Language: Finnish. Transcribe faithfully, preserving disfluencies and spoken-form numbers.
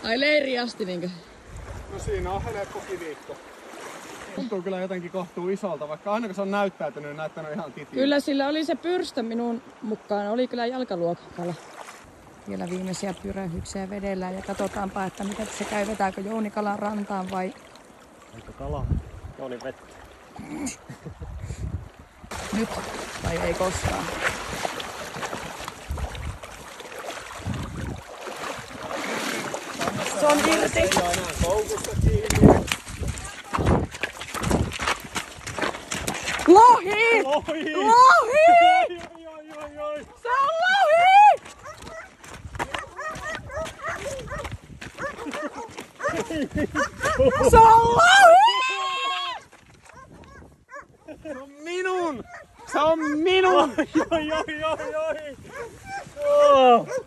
Ai leiri asti niinkö? No siinä on helppokin viikko. Tuntuu kyllä jotenkin kohtuu isolta, vaikka aina kun se on näyttäytynyt, niin näyttänyt ihan titiä. Kyllä sillä oli se pyrstö minun mukaan. Oli kyllä jalkaluokalla. Vielä viimeisiä pyrähyksiä vedellään ja katsotaanpa, että mitä se käy. Vetääkö Jouni kalan rantaan vai... Aika kala. Jouni vettä. Nyt vai ei koskaan. Se on irti. Ei ole enää koukussa kiinni. Lohi! Lohi! Lohi! Oi, oi, oi, oi. Se on lohi! Se on lohi! Se on minun! Se on minun! Oi, oi, oi, oi! Oh.